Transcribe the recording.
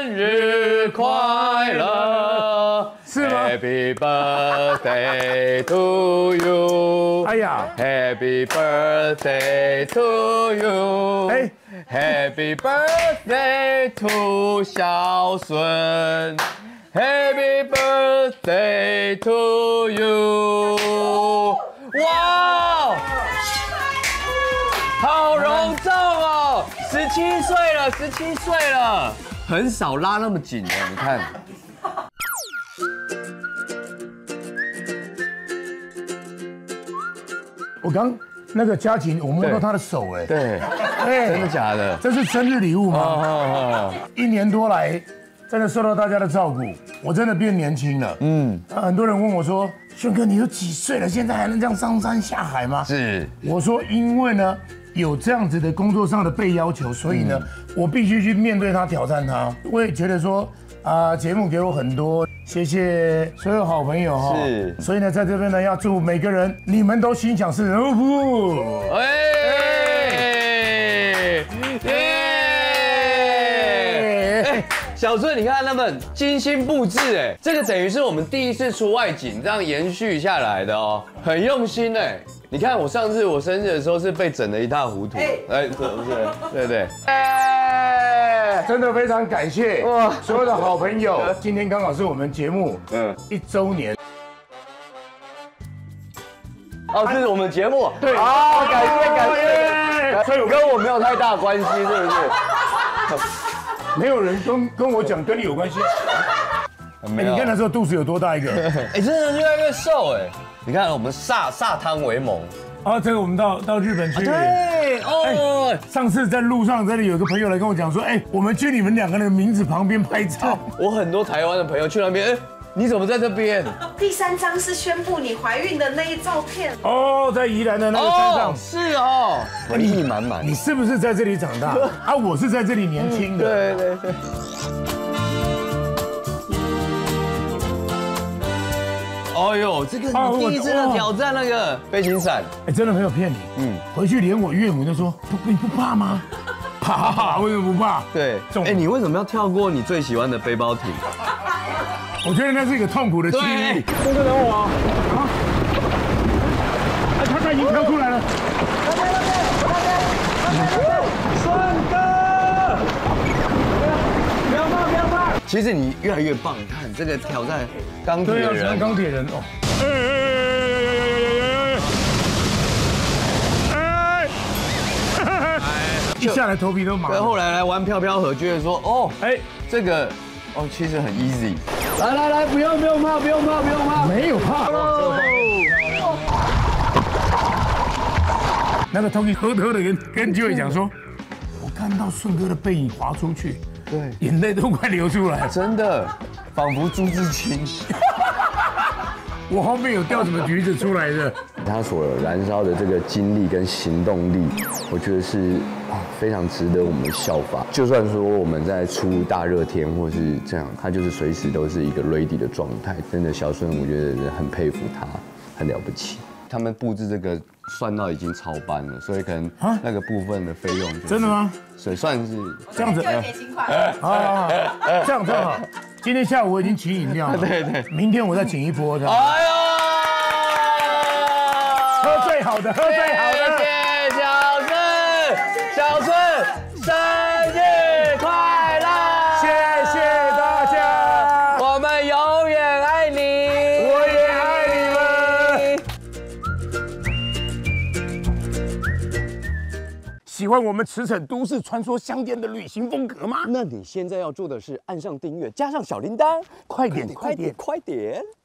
日快乐， 是吗 ？Happy birthday to you， 哎呀 ，Happy birthday to you， 哎 ，Happy birthday to 小孙，Happy birthday to you， 哇！好隆重哦！17岁了，17岁了，很少拉那么紧的，你看。 我刚那个佳琪，我摸到她的手，哎， 对， 哎真的假的？ 这是生日礼物吗？ 哦， 1年多来，真的受到大家的照顾，我真的变年轻了。很多人问我说：“轩哥，你都几岁了，现在还能这样上山下海吗？” 是， 我说，因为呢有这样子的工作上的被要求，所以呢，我必须去面对它，挑战它。我也觉得说，节目给我很多，谢谢所有好朋友哈。 是， 所以呢，在这边呢，要祝每个人，你们都心想事成。 哎，耶！小孙，你看他们精心布置，哎，这个等于是我们第一次出外景，这样延续下来的哦，很用心哎。你看我上次我生日的时候是被整得一塌糊涂，哎，是不是？对对。 真的非常感谢哇，所有的好朋友。今天刚好是我们节目1周年。 哦，这是我们节目。 对， 好，感谢。所以跟我没有太大关系，是不是？ 没有人跟我讲跟你有关系。 没有。 你看那时候肚子有多大一个？ 哎，真的越来越瘦哎。你看我们煞汤为盟。 这个我们到日本去。 对哦。 上次在路上这里有个朋友来跟我讲说，我们去你们2个人的名字旁边拍照。 我很多台湾的朋友去那边，你怎么在这边？ 第3张是宣布你怀孕的那一照片。 在宜兰的那个山上。 是哦，回忆满满。 你是不是在这里长大？我是在这里年轻的。 对对对。哦呦，这个你第一次的挑战那个飞行伞， 真的没有骗你。回去连我岳母都说，你不怕吗？怕，为什么不怕？ 对，你为什么要跳过你最喜欢的背包艇？ 我觉得那是一个痛苦的经历。顺哥等我啊！他已经跳出来了。顺哥，不要怕，不要怕。 其实你越来越棒，你看这个挑战钢铁人， 像钢铁人哦。一下来头皮都麻了。 后来来玩飘飘河，觉得说这个其实很 easy。来，不用怕， 没有怕。那个 Tony 呵的跟Joey 讲说，我看到顺哥的背影滑出去，对，眼泪都快流出来， 真的，仿佛朱自清。 我后面有掉什么橘子出来的。 他所燃烧的这个精力跟行动力，我觉得是非常值得我们效法。就算说我们在出大热天或是这样，他就是随时都是一个 ready 的状态。真的，小孙我觉得很佩服他，很了不起。他们布置这个算到已经超班了，所以可能那个部分的费用真的吗？ 所以算是这样子， 就1点新款。 这样好。今天下午我已经请饮料了， 对， 明天我再请一波的。 哎呦， 喝最好的，喝最好的。 谢谢小孙，生日快乐！ 谢谢大家， 我们永远爱你， 我也爱你们。喜欢我们驰骋都市传说乡间的旅行风格吗？ 那你现在要做的是按上订阅，加上小铃铛， 快点！ 快点！